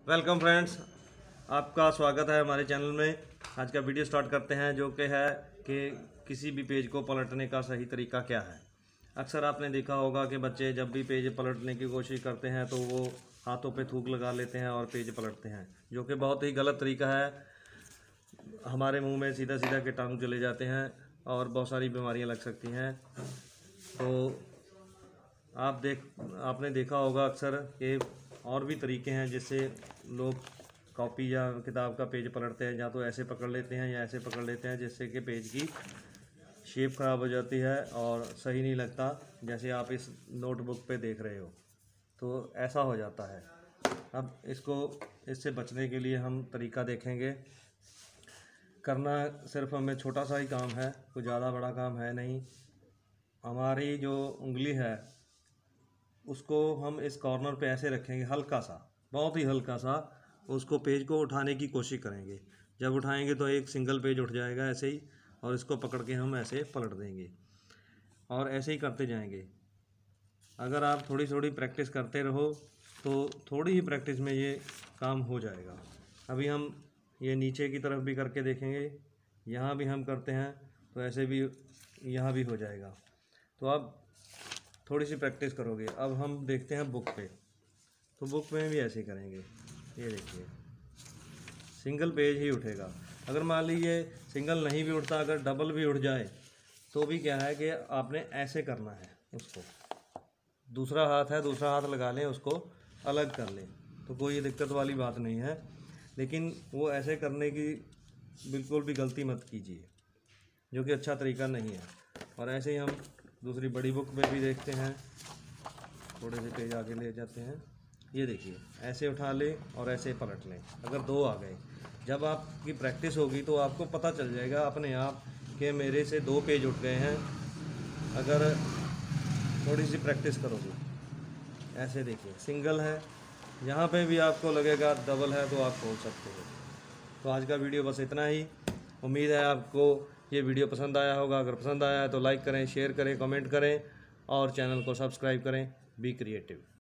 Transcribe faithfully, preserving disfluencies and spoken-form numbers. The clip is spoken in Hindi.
वेलकम फ्रेंड्स, आपका स्वागत है हमारे चैनल में। आज का वीडियो स्टार्ट करते हैं, जो कि है कि किसी भी पेज को पलटने का सही तरीका क्या है। अक्सर आपने देखा होगा कि बच्चे जब भी पेज पलटने की कोशिश करते हैं तो वो हाथों पे थूक लगा लेते हैं और पेज पलटते हैं, जो कि बहुत ही गलत तरीका है। हमारे मुंह में सीधा सीधा कीटाणु चले जाते हैं और बहुत सारी बीमारियां लग सकती हैं। तो आप देख आपने देखा होगा अक्सर कि और भी तरीके हैं जिससे लोग कॉपी या किताब का पेज पलटते हैं। या तो ऐसे पकड़ लेते हैं या ऐसे पकड़ लेते हैं, जिससे कि पेज की शेप ख़राब हो जाती है और सही नहीं लगता, जैसे आप इस नोटबुक पे देख रहे हो। तो ऐसा हो जाता है। अब इसको इससे बचने के लिए हम तरीका देखेंगे। करना सिर्फ हमें छोटा सा ही काम है, कोई ज़्यादा बड़ा काम है नहीं। हमारी जो उंगली है उसको हम इस कॉर्नर पे ऐसे रखेंगे, हल्का सा, बहुत ही हल्का सा उसको पेज को उठाने की कोशिश करेंगे। जब उठाएंगे तो एक सिंगल पेज उठ जाएगा ऐसे ही, और इसको पकड़ के हम ऐसे पलट देंगे और ऐसे ही करते जाएंगे। अगर आप थोड़ी थोड़ी प्रैक्टिस करते रहो तो थोड़ी ही प्रैक्टिस में ये काम हो जाएगा। अभी हम ये नीचे की तरफ भी करके देखेंगे, यहाँ भी हम करते हैं तो ऐसे भी यहाँ भी हो जाएगा। तो अब थोड़ी सी प्रैक्टिस करोगे। अब हम देखते हैं बुक पे, तो बुक में भी ऐसे करेंगे। ये देखिए, सिंगल पेज ही उठेगा। अगर मान लीजिए सिंगल नहीं भी उठता, अगर डबल भी उठ जाए तो भी क्या है कि आपने ऐसे करना है उसको। दूसरा हाथ है, दूसरा हाथ लगा लें, उसको अलग कर लें, तो कोई दिक्कत वाली बात नहीं है। लेकिन वो ऐसे करने की बिल्कुल भी गलती मत कीजिए, जो कि अच्छा तरीका नहीं है। और ऐसे ही हम दूसरी बड़ी बुक में भी देखते हैं। थोड़े से पेज आगे ले जाते हैं। ये देखिए, ऐसे उठा लें और ऐसे पलट लें। अगर दो आ गए, जब आपकी प्रैक्टिस होगी तो आपको पता चल जाएगा अपने आप कि मेरे से दो पेज उठ गए हैं। अगर थोड़ी सी प्रैक्टिस करोगे, ऐसे देखिए सिंगल है, यहाँ पे भी आपको लगेगा डबल है तो आप खोल सकते हो। तो आज का वीडियो बस इतना ही। उम्मीद है आपको ये वीडियो पसंद आया होगा। अगर पसंद आया है तो लाइक करें, शेयर करें, कमेंट करें और चैनल को सब्सक्राइब करें। Be creative.